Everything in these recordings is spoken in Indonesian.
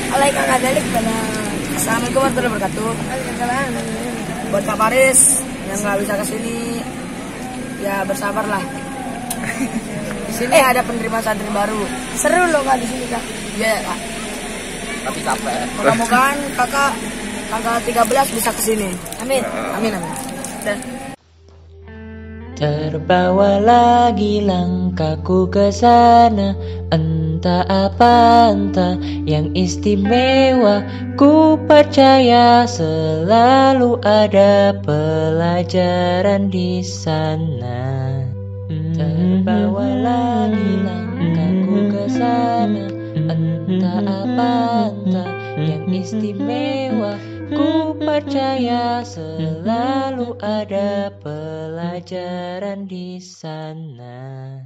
Assalamualaikum warahmatullahi wabarakatuh. Buat Kak Paris yang nggak bisa kesini, ya bersabarlah. Di sini ada penerimaan santri baru. Seru loh Kak di sini Kak. Iya Kak. Tapi capek. Mudah-mudahan Kakak tanggal 13 bisa kesini. Amin. Amin amin. Dan terbawa lagi langkahku ke sana, entah apa entah yang istimewa. Ku percaya selalu ada pelajaran di sana. Terbawa lagi langkahku ke sana, entah apa entah yang istimewa. Ku percaya selalu ada pelajaran di sana.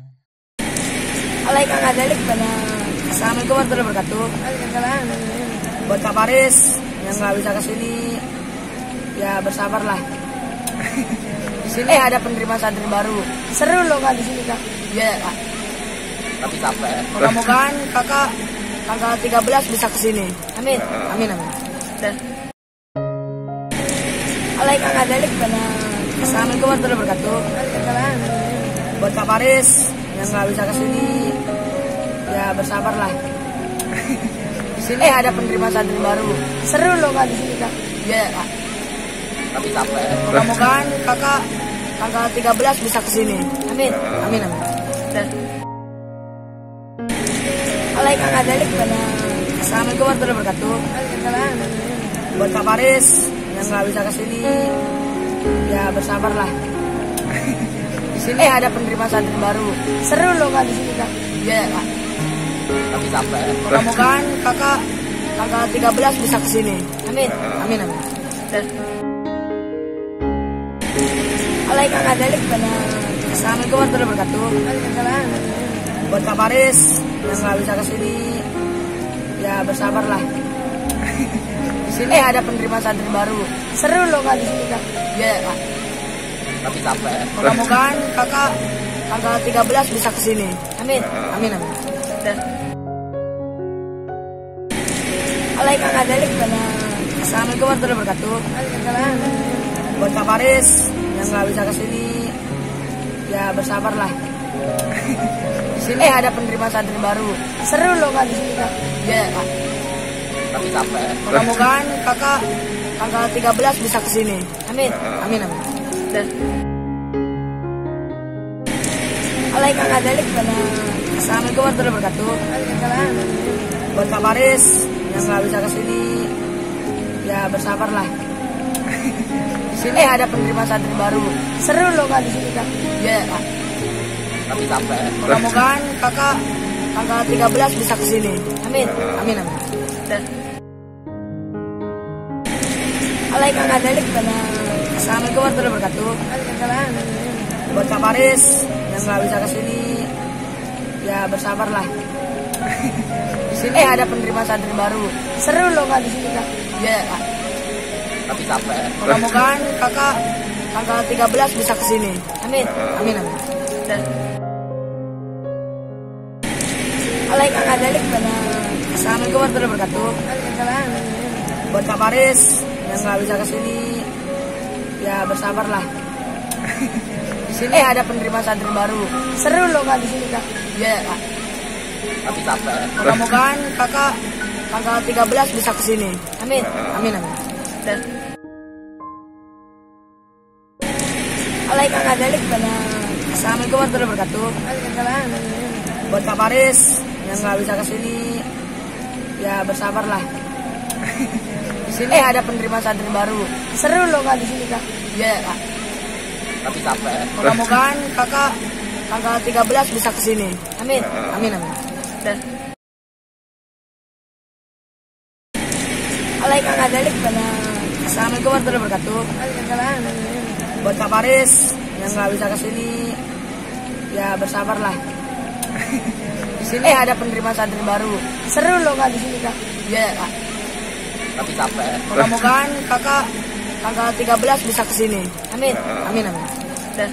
Assalamualaikum warahmatullahi wabarakatuh. Buat Kak Paris yang nggak bisa kesini, ya bersabarlah. Di sini ada penerimaan santri baru. Seru loh Kak di sini Kak. Iya Kak. Tapi capek. Mudah-mudahan Kakak tanggal 13 bisa kesini. Amin. Amin amin. Dan Assalamualaikum warahmatullahi wabarakatuh. Buat Kak Paris yang nggak bisa kesini, ya bersabarlah. Di sini ada penerimaan santri baru. Seru loh Kak di sini Kak. Iya Kak. Tapi capek. Mudah-mudahan Kakak tanggal 13 bisa kesini. Amin. Amin amin. Dan Assalamualaikum warahmatullahi wabarakatuh. Buat Kak Paris yang nggak bisa kesini, ya bersabarlah. Di sini ada penerimaan santri baru. Seru loh Kak di sini Kak. Iya Kak. Tapi capek. Mudah-mudahan Kakak tanggal 13 bisa kesini. Amin. Amin amin. Dan Assalamualaikum warahmatullahi wabarakatuh. Buat Kak Paris yang nggak bisa kesini, ya bersabarlah. Di sini ada penerimaan santri baru. Seru loh Kak di sini Kak. Iya Kak. Tapi capek. Mudah-mudahan Kakak tanggal 13 bisa kesini. Amin. Amin amin. Dan Assalamualaikum warahmatullahi wabarakatuh. Buat Kak Paris yang nggak bisa kesini, ya bersabarlah. Di sini ada penerimaan santri baru. Seru loh Kak di sini Kak. Iya Kak. Tapi capek. Mudah-mudahan Kakak tanggal 13 bisa kesini. Amin. Amin amin. Dan Assalamualaikum warahmatullahi wabarakatuh. Buat Kak Paris yang nggak bisa kesini, ya bersabarlah. Di sini ada penerimaan santri baru. Seru loh Kak di sini Kak. Iya Kak. Tapi capek. Mudah-mudahan Kakak tanggal 13 bisa kesini. Amin. Amin amin. Dan Assalamualaikum warahmatullahi wabarakatuh. Buat Kak Paris yang nggak bisa kesini, ya bersabarlah. Di sini ada penerimaan santri baru. Seru loh Kak di sini Kak. Iya Kak. Tapi capek. Mudah-mudahan Kakak tanggal 13 bisa kesini. Amin. Amin amin. Dan Assalamualaikum warahmatullahi wabarakatuh. Buat Kak Paris yang nggak bisa kesini, ya bersabarlah. Di sini ada penerimaan santri baru. Seru loh Kak di sini Kak. Iya Kak. Tapi capek. Mudah-mudahan Kakak tanggal 13 bisa kesini. Amin. Amin amin. Dan Assalamualaikum warahmatullahi wabarakatuh. Buat Kak Paris yang nggak bisa kesini, ya bersabarlah. Di sini ada penerimaan santri baru. Seru loh Kak di sini Kak. Iya Kak. Tapi capek. Mudah-mudahan Kakak tanggal 13 bisa kesini. Amin. Amin amin. Dan Assalamualaikum warahmatullahi wabarakatuh. Buat Kak Paris yang nggak bisa kesini, ya bersabarlah. Di sini ada penerimaan santri baru. Seru loh Kak di sini Kak. Iya Kak. Tapi capek. Mudah-mudahan Kakak tanggal 13 bisa kesini. Amin. Amin amin. Dan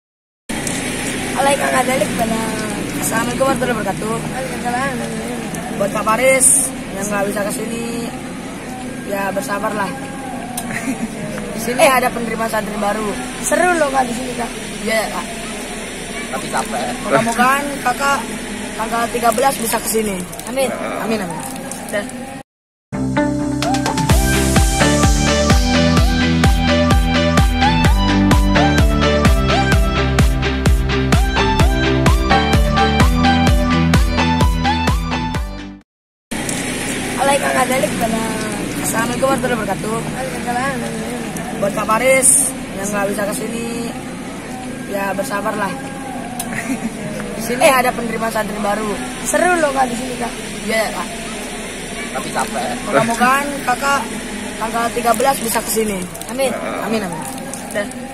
Assalamualaikum warahmatullahi wabarakatuh. Buat Kak Paris yang nggak bisa kesini, ya bersabarlah. Di sini ada penerima santri baru. Seru loh Kak di sini Kak. Iya Kak. Tapi capek. Mudah-mudahan kakak tanggal 13 bisa kesini. Amin. Amin amin. Udah. Assalamualaikum warahmatullahi wabarakatuh. Buat Kak Paris yang nggak bisa kesini, ya bersabarlah. Di sini ada penerima santri baru. Seru loh Kak di sini Kak. Iya Kak. Tapi capek. Mudah-mudahan kakak tanggal 13 bisa kesini. Amin. Amin amin. Udah.